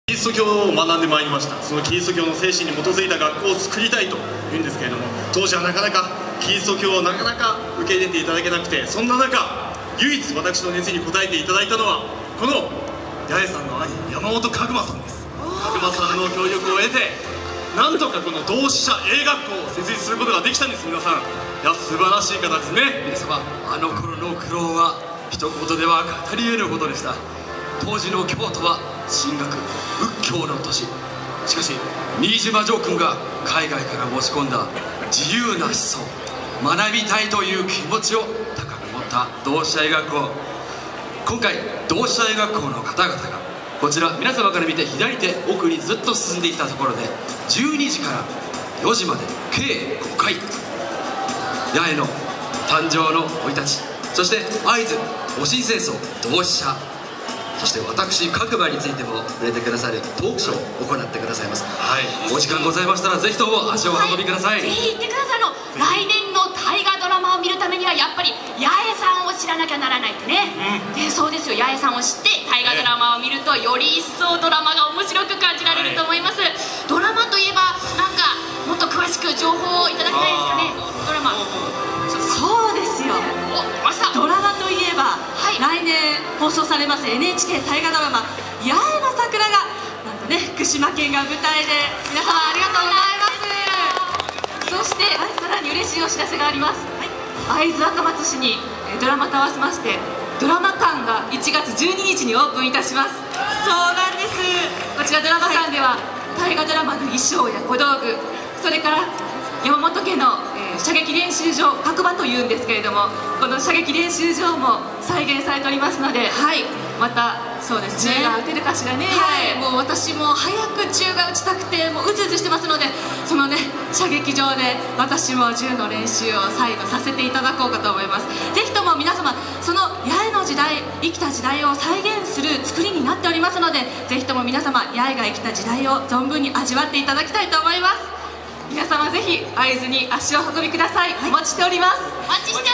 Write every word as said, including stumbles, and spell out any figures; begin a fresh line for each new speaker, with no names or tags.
キリスト教を学んでまいりました。そのキリスト教の精神に基づいた学校を作りたいというんですけれども、当時はなかなかキリスト教をなかなか受け入れていただけなくて、そんな中唯一私の熱意に応えていただいたのはこの八重さんの兄山本かぐまさんです。かぐまさんの協力を得てなんとかこの同志社 A 学校を設立することができたんです。皆さん、いや素晴らしい方ですね。
皆様、あの頃の苦労は一言では語り得ぬほどでした。当時の京都は神学仏教の都市。しかし新島城君が海外から持ち込んだ自由な思想、学びたいという気持ちを高く持った同志社 A 学校。今回同志社 A 学校の方々がこちら皆様から見て左手奥にずっと進んでいったところでじゅうにじからよじまで計ごかい八重の誕生の生い立ち、そして会津戊辰戦争同志社、そして私各馬についても触れてくださるトークショーを行ってくださいます。はい、お時間ございましたらぜひとも足をお運びください。
はい、ぜひ行ってください。あの来年の大河ドラマを見るためにはやっぱり八重さんを知らなきゃならないってね、うん、でそうですよ。八重さんを知って大河ドラマを見るとより一層ドラマが面白く感じられると思います。はい、ドラマといえばなんかもっと詳しく情報をいただきたいですかね。ドラマ
そうですよ。
お、来ました。
ドラマといえば、はい、来年放送されます エヌエイチケー 大河ドラマ「八重の桜」がなんとね福島県が舞台で、皆様ありがとうございます。そして、はい、さらに嬉しいお知らせがあります。はい、会津若松市にドラマと合わせましてドラマ館がいちがつじゅうににちにオープンいたします。そうなんです。こちらドラマ館では、はい、大河ドラマの衣装や小道具、それから山本家の、えー、射撃練習場、白馬というんですけれども、この射撃練習場も再現されておりますので、はい、またそうですね、銃が撃てるかしらね。
はい、もう私も早く銃が撃ちたくてもううずうずしてますので、そのね射撃場で私も銃の練習を再度させていただこうかと思います。ぜひとも皆様、その八重の時代、生きた時代を再現する作りになっておりますので、ぜひとも皆様八重が生きた時代を存分に味わっていただきたいと思います。皆様ぜひ会津に足を運びください。はい、お待ちしております。お待ちしております。